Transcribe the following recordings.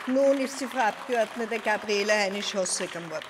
Nun ist die Frau Abgeordnete Gabriele Heinisch-Hossek am Wort.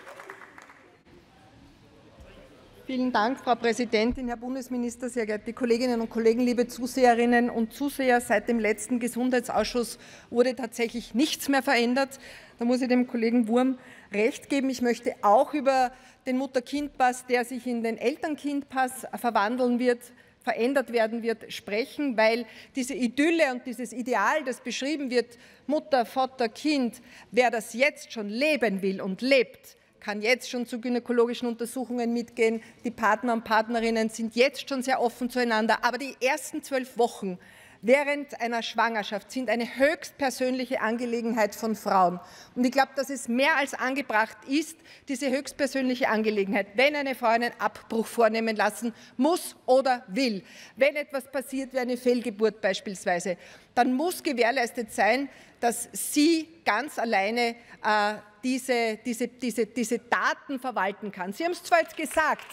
Vielen Dank, Frau Präsidentin, Herr Bundesminister, sehr geehrte Kolleginnen und Kollegen, liebe Zuseherinnen und Zuseher. Seit dem letzten Gesundheitsausschuss wurde tatsächlich nichts mehr verändert. Da muss ich dem Kollegen Wurm recht geben. Ich möchte auch über den Mutter-Kind-Pass, der sich in den Eltern-Kind-Pass verändert werden wird, sprechen, weil diese Idylle und dieses Ideal, das beschrieben wird, Mutter, Vater, Kind, wer das jetzt schon leben will und lebt, kann jetzt schon zu gynäkologischen Untersuchungen mitgehen. Die Partner und Partnerinnen sind jetzt schon sehr offen zueinander. Aber die ersten 12 Wochen während einer Schwangerschaft sind eine höchstpersönliche Angelegenheit von Frauen. Und ich glaube, dass es mehr als angebracht ist, diese höchstpersönliche Angelegenheit, wenn eine Frau einen Abbruch vornehmen lassen muss oder will, wenn etwas passiert wie eine Fehlgeburt beispielsweise, dann muss gewährleistet sein, dass sie ganz alleine diese Daten verwalten kann. Sie haben es zwar jetzt gesagt,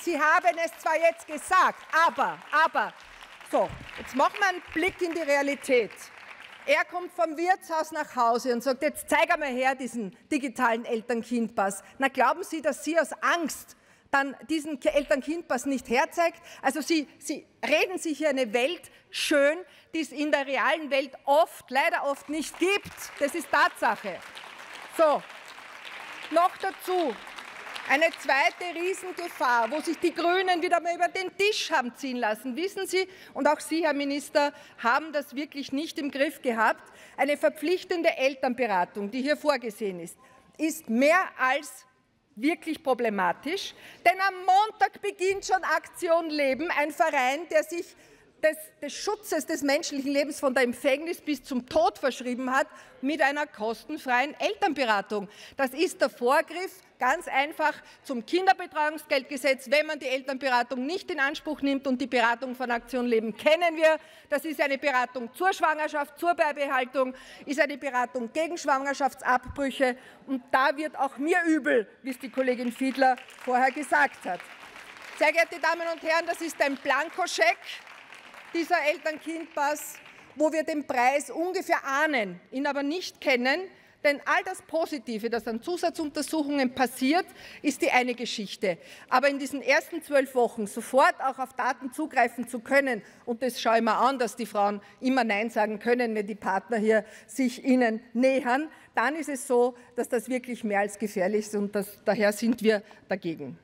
aber so, jetzt machen wir einen Blick in die Realität. Er kommt vom Wirtshaus nach Hause und sagt, jetzt zeig einmal her diesen digitalen Eltern-Kind-Pass. Na, glauben Sie, dass sie aus Angst dann diesen Eltern-Kind-Pass nicht herzeigt? Also Sie reden sich hier eine Welt schön, die es in der realen Welt leider oft nicht gibt. Das ist Tatsache. So, noch dazu eine zweite Riesengefahr, wo sich die Grünen wieder mal über den Tisch haben ziehen lassen. Wissen Sie, und auch Sie, Herr Minister, haben das wirklich nicht im Griff gehabt. Eine verpflichtende Elternberatung, die hier vorgesehen ist mehr als wirklich problematisch. Denn am Montag beginnt schon Aktion Leben, ein Verein, der sich des Schutzes des menschlichen Lebens von der Empfängnis bis zum Tod verschrieben hat, mit einer kostenfreien Elternberatung. Das ist der Vorgriff ganz einfach zum Kinderbetreuungsgeldgesetz, wenn man die Elternberatung nicht in Anspruch nimmt. Und die Beratung von Aktion Leben kennen wir. Das ist eine Beratung zur Schwangerschaft, zur Beibehaltung, ist eine Beratung gegen Schwangerschaftsabbrüche. Und da wird auch mir übel, wie es die Kollegin Fiedler vorher gesagt hat. Sehr geehrte Damen und Herren, das ist ein Blankoscheck, dieser Eltern-Kind-Pass, wo wir den Preis ungefähr ahnen, ihn aber nicht kennen. Denn all das Positive, das an Zusatzuntersuchungen passiert, ist die eine Geschichte. Aber in diesen ersten 12 Wochen sofort auch auf Daten zugreifen zu können, und das schaue ich mir an, dass die Frauen immer Nein sagen können, wenn die Partner hier sich ihnen nähern, dann ist es so, dass das wirklich mehr als gefährlich ist, und daher sind wir dagegen.